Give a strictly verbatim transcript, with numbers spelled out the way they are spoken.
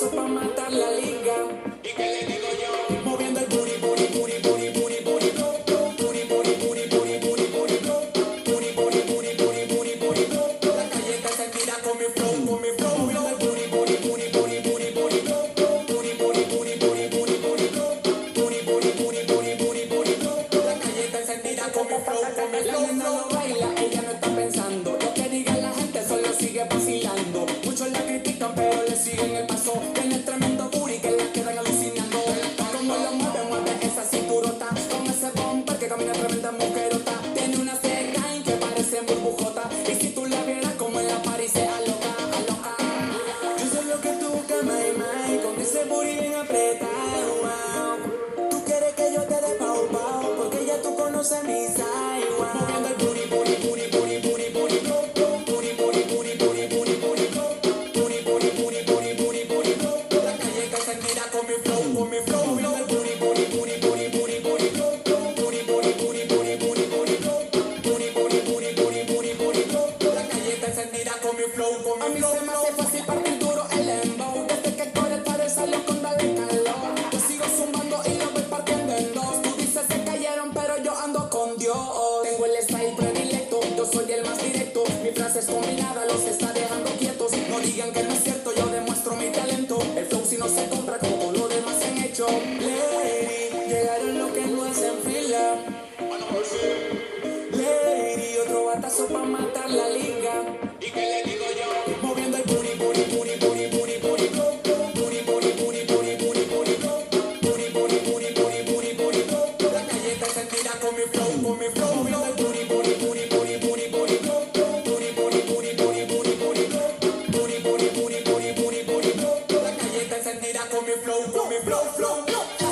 paso pa' matar la liga. ¿Y qué le digo yo? Moviendo el booty, booty, booty, booty, booty, booty, bro, bro. Booty, booty, booty, booty, booty, booty, bro. Booty, booty, booty, booty, booty, booty, bro. La calle está encendida con mi flow, con mi flow. Moviendo el booty, booty, booty, booty, booty, booty, bro, bro. Booty, booty, booty, booty, booty, booty, bro. Booty, booty, booty, booty, booty, booty, bro. La calle está encendida con mi flow, con mi flow. La nena lo baila, ella no está pensando. Lo que diga la gente solo sigue vacilando. Muchos la critican pero le siguen el paso. Tiene tremendo booty que la quedan alucinando. Como lo mueve, mueve esa cinturota. Con ese bumper que camina tremenda mujerota. Tiene una C-Line que parece burbujota. Y si tú la vieras como en la París se aloca, aloca. Yo soy lo que tú buscas, my, my. Con ese booty bien apretado, wow. Tú quieres que yo te dé pau, pau. Porque ya tú conoces mi side, wow. Moviendo el booty, booty, booty, booty, booty, booty, bro, bro. Booty, booty, booty, booty, booty, booty, bro. Booty, booty, booty, booty, booty, booty, bro. La calle está encendida con mi flow, con mi flow. Moviendo el booty, booty, booty, booty, booty, booty, bro, bro. Booty, booty, booty, booty, booty, booty, bro. Booty, booty, booty, booty, booty, booty, bro. La calle está encendida con mi flow, con mi flow. A mí se me hace fácil partir duro el embow. Desde que corre para salió con darle calor. Yo sigo zumbando y lo voy partiendo en dos. Tú dices se cayeron pero yo ando con Dios. Tengo el style predilecto, yo soy el más directo. Mi frase es combinada, los está dejando quietos. No digan que no es cierto, yo demuestro mi talento. El flow si no se compra como todo lo demás se han hecho. Lady, llegaron los que no hacen fila. Lady, otro batazo pa' matar la liga. ¿Y qué le digo yo? Moviendo el booty, booty, booty, booty, booty, booty, bro, bro. Booty, booty, booty, booty, booty, booty, bro. Booty, booty, booty, booty, booty, booty, bro. La calle está encendida con mi flow, con mi flow. Moviendo el booty, booty, booty, booty, booty, booty, bro, bro. Booty, booty, booty, booty, booty, booty, bro. Booty, booty, booty, booty, booty, booty, bro. La calle está encendida con mi flow, con mi flow, flow, flow.